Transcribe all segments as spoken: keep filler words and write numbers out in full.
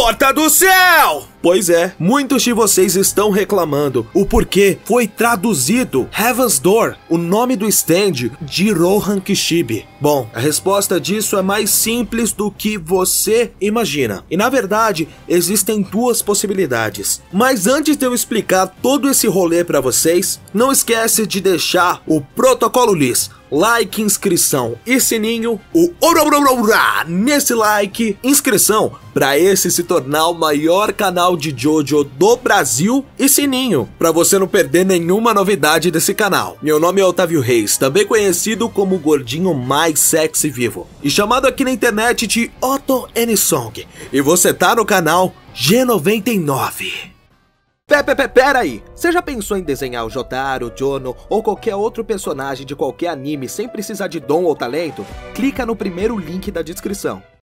Porta do Céu! Pois é, muitos de vocês estão reclamando o porquê foi traduzido Heaven's Door, o nome do stand de Rohan Kishibe. Bom, a resposta disso é mais simples do que você imagina. E na verdade, existem duas possibilidades. Mas antes de eu explicar todo esse rolê pra vocês, não esquece de deixar o protocolo Liz. Like, inscrição e sininho, o ororororá nesse like, inscrição para esse se tornar o maior canal de Jojo do Brasil e sininho para você não perder nenhuma novidade desse canal. Meu nome é Otávio Reis, também conhecido como o gordinho mais sexy vivo e chamado aqui na internet de Otto N-Song, e você tá no canal G noventa e nove. Pepe, pera aí, você já pensou em desenhar o Jotaro, Jono ou qualquer outro personagem de qualquer anime sem precisar de dom ou talento? Clica no primeiro link da descrição.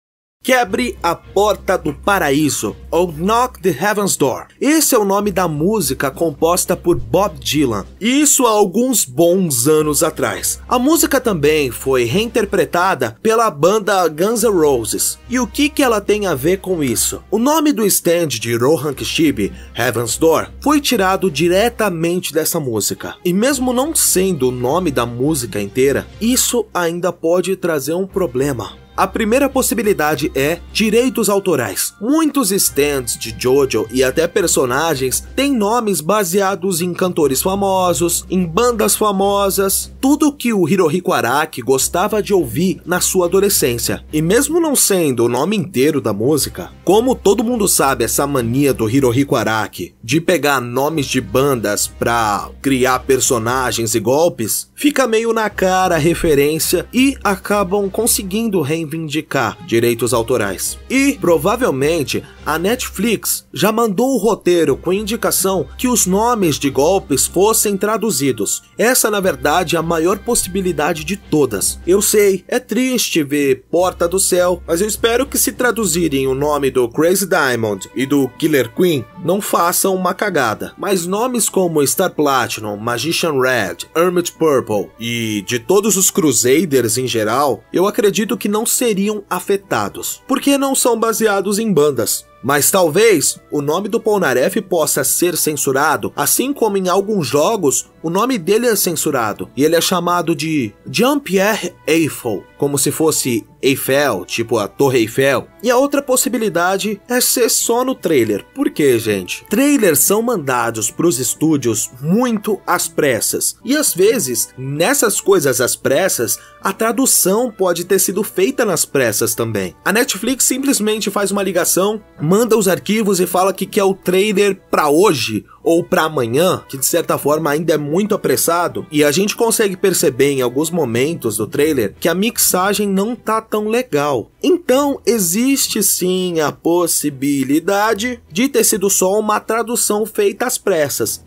Quebre a Porta do Paraíso, ou Knock the Heaven's Door. Esse é o nome da música composta por Bob Dylan, isso há alguns bons anos atrás. A música também foi reinterpretada pela banda Guns N' Roses. E o que que ela tem a ver com isso? O nome do stand de Rohan Kishibe, Heaven's Door, foi tirado diretamente dessa música. E mesmo não sendo o nome da música inteira, isso ainda pode trazer um problema. A primeira possibilidade é direitos autorais. Muitos stands de Jojo e até personagens têm nomes baseados em cantores famosos, em bandas famosas, tudo que o Hirohiko Araki gostava de ouvir na sua adolescência. E mesmo não sendo o nome inteiro da música, como todo mundo sabe essa mania do Hirohiko Araki de pegar nomes de bandas pra criar personagens e golpes, fica meio na cara a referência e acabam conseguindo reinventar reivindicar direitos autorais. E, provavelmente, a Netflix já mandou o roteiro com indicação que os nomes de golpes fossem traduzidos. Essa, na verdade, é a maior possibilidade de todas. Eu sei, é triste ver Porta do Céu, mas eu espero que se traduzirem o nome do Crazy Diamond e do Killer Queen, não façam uma cagada. Mas nomes como Star Platinum, Magician Red, Hermit Purple e de todos os Crusaders em geral, eu acredito que não seriam afetados, porque não são baseados em bandas. Mas talvez o nome do Polnareff possa ser censurado, assim como em alguns jogos o nome dele é censurado e ele é chamado de Jean-Pierre Eiffel, como se fosse Eiffel, tipo a Torre Eiffel. E a outra possibilidade é ser só no trailer. Por quê, gente? Trailers são mandados para os estúdios muito às pressas, e às vezes nessas coisas às pressas a tradução pode ter sido feita nas pressas também. A Netflix simplesmente faz uma ligação, manda os arquivos e fala que quer o trailer pra hoje ou pra amanhã, que de certa forma ainda é muito apressado, e a gente consegue perceber em alguns momentos do trailer que a mixagem não tá tão legal. Então existe sim a possibilidade de ter sido só uma tradução feita às pressas,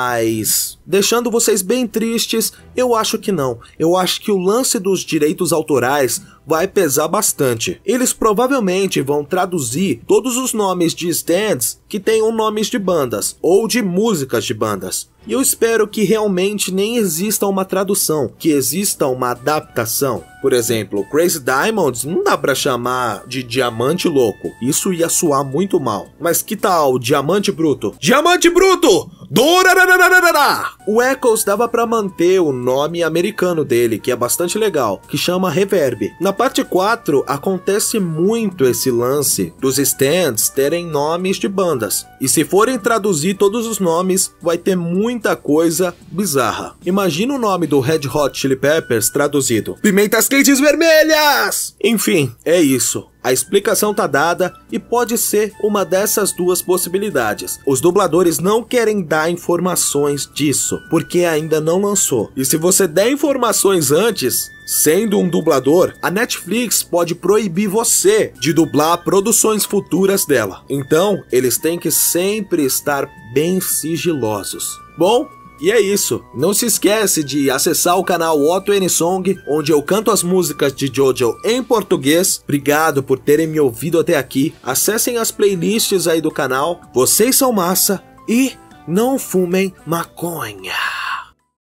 mas deixando vocês bem tristes, eu acho que não. Eu acho que o lance dos direitos autorais vai pesar bastante. Eles provavelmente vão traduzir todos os nomes de stands que tenham nomes de bandas ou de músicas de bandas. E eu espero que realmente nem exista uma tradução, que exista uma adaptação. Por exemplo, Crazy Diamonds não dá pra chamar de Diamante Louco, isso ia soar muito mal. Mas que tal Diamante Bruto? Diamante Bruto! Dorararararará! O Echoes dava pra manter o nome americano dele, que é bastante legal, que chama Reverb. Na parte quatro acontece muito esse lance dos stands terem nomes de bandas. E se forem traduzir todos os nomes, vai ter muita coisa bizarra. Imagina o nome do Red Hot Chili Peppers traduzido: Pimentas Quentes Vermelhas! Enfim, é isso. A explicação tá dada e pode ser uma dessas duas possibilidades. Os dubladores não querem dar informações disso, porque ainda não lançou. E se você der informações antes, sendo um dublador, a Netflix pode proibir você de dublar produções futuras dela. Então, eles têm que sempre estar bem sigilosos. Bom, e é isso, não se esquece de acessar o canal Otto N-Song, onde eu canto as músicas de Jojo em português. Obrigado por terem me ouvido até aqui, acessem as playlists aí do canal, vocês são massa e não fumem maconha.